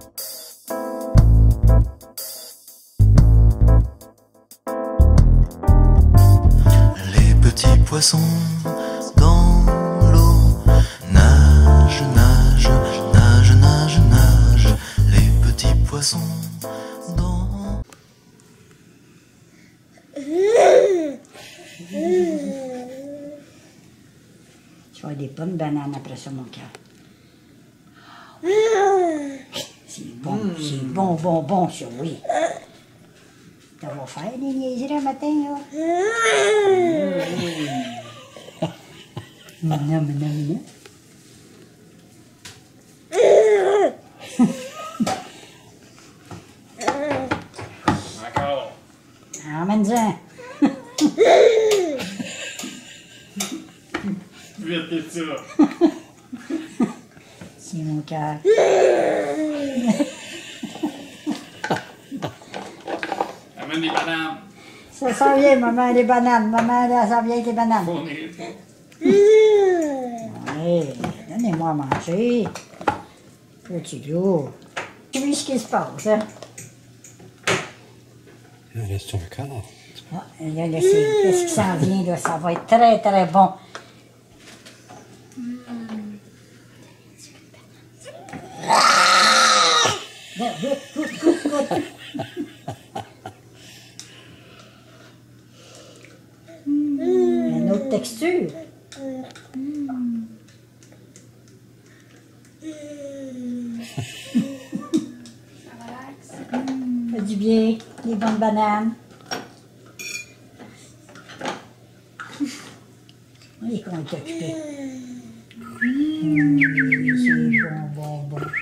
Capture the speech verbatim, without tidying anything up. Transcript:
Les petits poissons dans l'eau nagent, nagent, nagent, nagent, nagent. Les petits poissons dans... Tu vas avoir des bonnes bananes après ça, mon cœur. C'est bon, mmh. C'est bon, bon, bon, ça, oui. Ça va faire des niaiseries le matin, là. Mmh. Maintenant, maintenant, maintenant. Encore. Emmène-en. Vite, et ça. C'est mon cœur. Amène des bananes. Ça s'en vient, maman, les bananes. Maman, là, ça vient avec les bananes. Bon, on est... Oui, donnez-moi à manger. Petit loup. Tu vois ce qui se passe, hein? Il en reste encore. Ah, là, là, c'est qu'est-ce qui s'en vient, là? Ça va être très, très bon. Goûte, goûte, goûte, goûte. Une autre texture. Ça fait du bien, les bonnes bananes. Oui, qu'on est occupé. Mmh, c'est bon, bon, bon.